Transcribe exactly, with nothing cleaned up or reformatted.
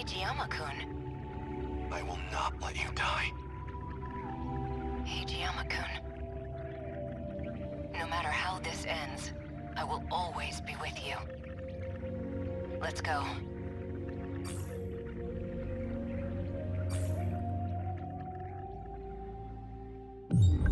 Hijiyama-kun. I will not let you die. Hijiyama-kun. No matter how this ends, I will always be with you. Let's go. You